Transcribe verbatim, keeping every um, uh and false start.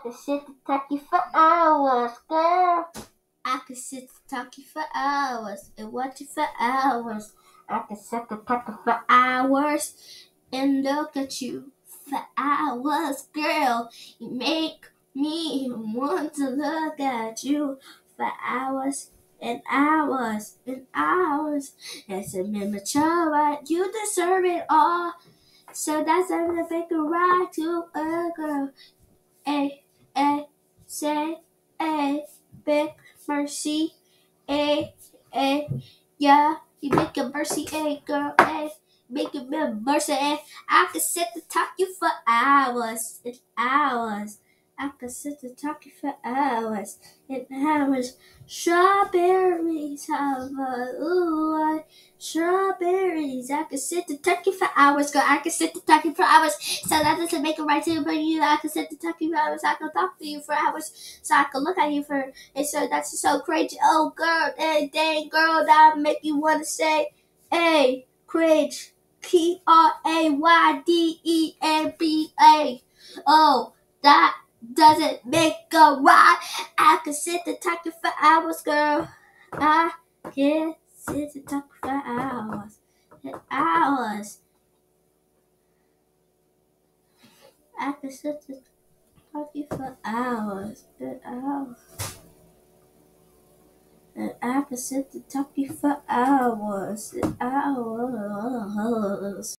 could sit and talk you for hours, girl. I could sit and talk you for hours and watch you for hours. I could sit and talk you for Hours and look at you for hours, girl. You make me want to look at you for hours and hours and hours. It's a immature, right? You deserve it all. So that's a make a right to a girl. A, A, say, A, big mercy. A, A, yeah, you make a mercy. A, girl, A, make a mercy. A, I could sit and talk you for hours and hours. I could sit and talk you for hours and hours. Strawberries have a ooh, I, strawberries. I could sit and talk you for hours, girl. I could sit and talk you for hours. So that doesn't make it right to but you. I could sit and talk to you for hours. I could talk to you for hours. So I could look at you for. And so that's so crazy. Oh, girl, dang, dang, girl, that make you want to say, hey, cringe. P R A Y D E N B A. Oh, that doesn't make a right. I could sit and talk to you for hours, girl. I can sit and talk for hours and hours. I could sit and talk to you for hours and hours. And I could sit and talk to you for hours and hours.